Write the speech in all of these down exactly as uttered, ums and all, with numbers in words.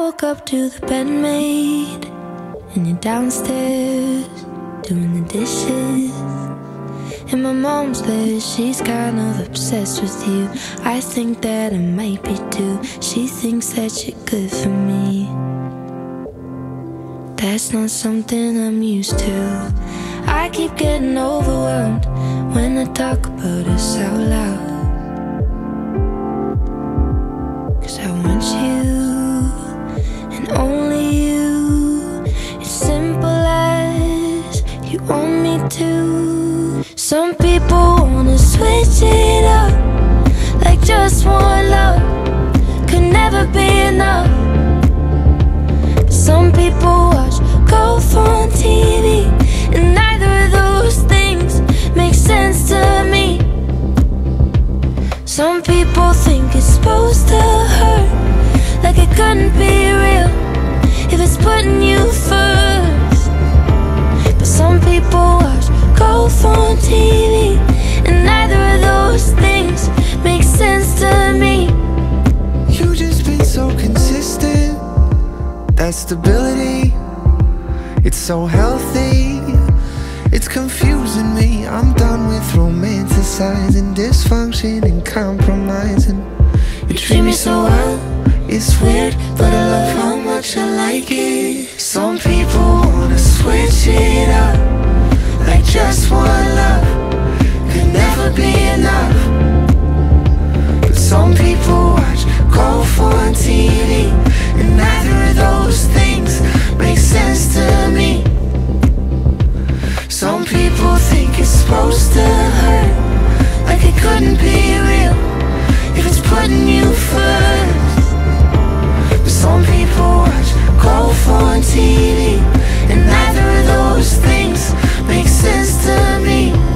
woke up to the bed made, and you're downstairs doing the dishes. And my mom's there, she's kind of obsessed with you. I think that I might be too. She thinks that you're good for me. That's not something I'm used to. I keep getting overwhelmed when I talk about us out loud. 'Cause I want you, and only you. It's simple as you want me to. Some people wanna switch it up, like just one love could never be enough. Some people watch golf on T V, and neither of those things make sense to me. Some people think it's supposed to hurt, like it couldn't be real if it's putting you first. But some people watch golf on T V, and neither of those things make sense to me. You just been so consistent, that stability, it's so healthy. It's confusing me, I'm done with romanticizing dysfunction and compromising. You treat me so well, it's weird, but I love how much I like it. Some people wanna switch it up, like just one love could never be enough. But some people watch golf on T V, and neither of those things make sense to me. Some people think it's supposed to hurt, like it couldn't be real if it's putting you first. But some people watch golf on T V, and neither of those things make sense to me.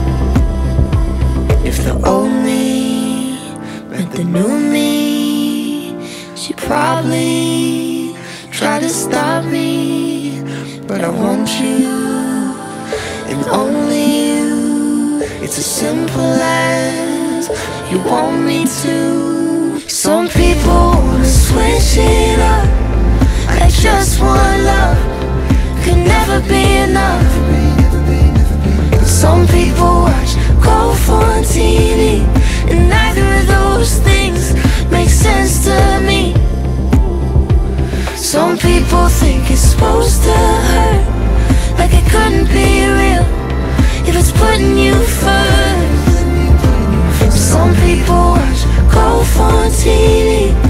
If the old me met the new me, she probably try to stop me, but I want you, and only you. It's as simple as you want me to. Some people wanna switch it up, like just one love could never be enough. But some people watch golf on T V, and neither of those things make sense to me. Some people think it's supposed to hurt, like it couldn't be real if it's putting you first. Some people watch golf on T V,